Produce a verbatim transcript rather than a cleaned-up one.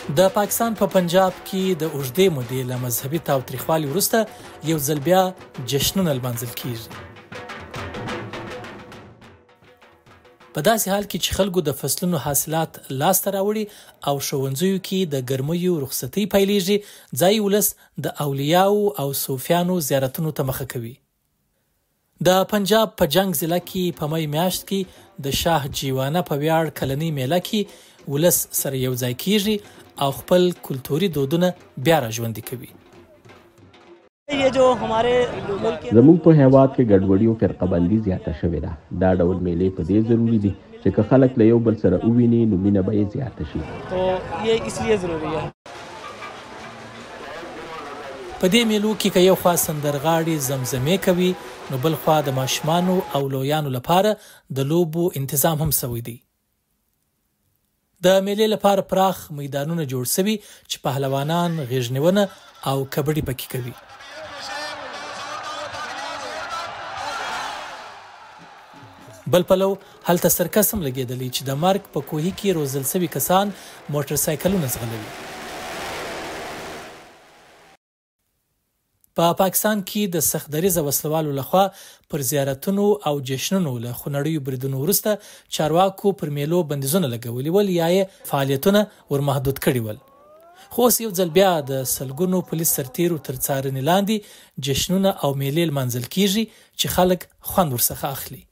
د پاکستان په پنجاب کې د اوږدې مودې له مذهبي تاوتریخوالي وروسته یو ځل بیا جشنونه لمانځل کیږي. په داسې حال کې چې خلکو د فصلونو حاصلات لاسته راوړي او ښوونځیو کې د ګرمیو رخصتۍ پیلېږي، ځایي ولس د اولیاو او صوفیانو زیارتونو ته مخه کوي. د پنجاب په جنګ ضلع کې په می میاشت کې د شاه جیوانه په ویاړ کلنۍ میله کې ولس سره یو ځای کیږي او خپل کلتوري دودونه بیا را ژوندي کوي. زموږ په هیواد کې ګډوډي او فرقه بندي زیاته شوې ده. دا ډول میلې په دې ضروري دي چې که خلک له یو بل سره وویني نو مینه به یې زیاته شي. په دې میلو کې که یو خوا سندرغاړي زمزمې کوي، نو بل خوا د ماشومانو او لویانو لپاره د لوبو انتظام هم سوی دی. د میلې لپاره پراخ میدانونه جوړ سوي چې پهلوانان غیږنیونه او کبډي پکې کوي. بل پلو هلته سرکس هم لګېدلی چې د مرګ په کوهي کې روزل سوي کسان موټر سایکلونه ځغلوي. په پا پاکستان کې د سخت دریځه وسلوالو لخوا پر زیارتونو او جشنونو له خونړیو بریدونو وروسته چارواکو پر میلو بندیزونه لګولي ول یا یې فعالیتونه ورمحدود کړي ول. خو اوس یو ځل بیا د سلګونو پولیس سرتیرو تر څارنې لاندې جشنونه او میلې لمانځل کیږي چې خلک خوند ورڅخه اخلي.